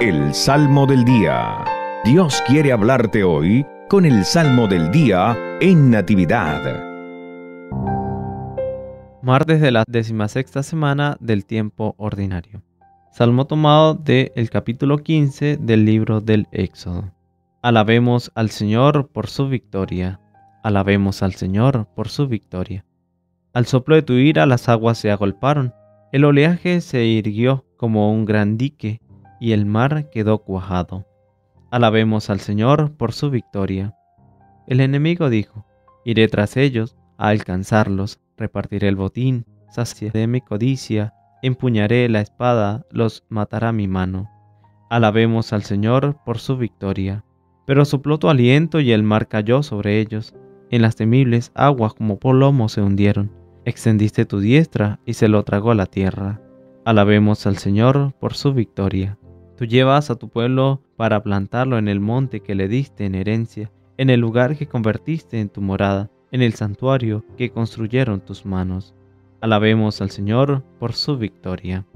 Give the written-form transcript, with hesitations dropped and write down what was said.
El Salmo del Día. Dios quiere hablarte hoy con el Salmo del Día en Natividad. Martes de la 16ª semana del tiempo ordinario. Salmo tomado del capítulo 15 del libro del Éxodo. Alabemos al Señor por su victoria. Alabemos al Señor por su victoria. Al soplo de tu ira las aguas se agolparon, el oleaje se irguió como un gran dique, y el mar quedó cuajado. Alabemos al Señor por su victoria. El enemigo dijo: iré tras ellos a alcanzarlos, repartiré el botín, saciaré mi codicia, empuñaré la espada, los matará mi mano. Alabemos al Señor por su victoria. Pero sopló tu aliento y el mar cayó sobre ellos. En las temibles aguas como plomo se hundieron. Extendiste tu diestra y se lo tragó la tierra. Alabemos al Señor por su victoria. Tú llevas a tu pueblo para plantarlo en el monte que le diste en herencia, en el lugar que convertiste en tu morada, en el santuario que construyeron tus manos. Alabemos al Señor por su victoria.